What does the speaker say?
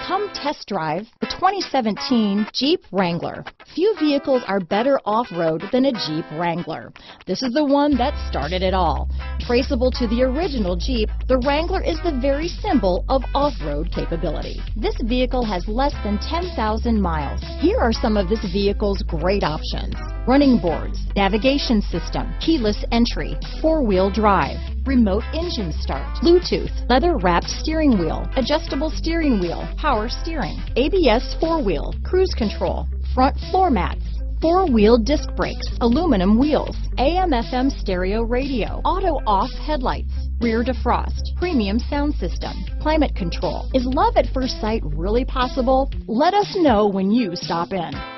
Come test drive the 2017 Jeep Wrangler. Few vehicles are better off-road than a Jeep Wrangler. This is the one that started it all. Traceable to the original Jeep, the Wrangler is the very symbol of off-road capability. This vehicle has less than 10,000 miles. Here are some of this vehicle's great options: running boards, navigation system, keyless entry, four-wheel drive, remote engine start, Bluetooth, leather-wrapped steering wheel, adjustable steering wheel, power steering, ABS four-wheel, cruise control, front floor mats, four-wheel disc brakes, aluminum wheels, AM/FM stereo radio, auto-off headlights, rear defrost, premium sound system, climate control. Is love at first sight really possible? Let us know when you stop in.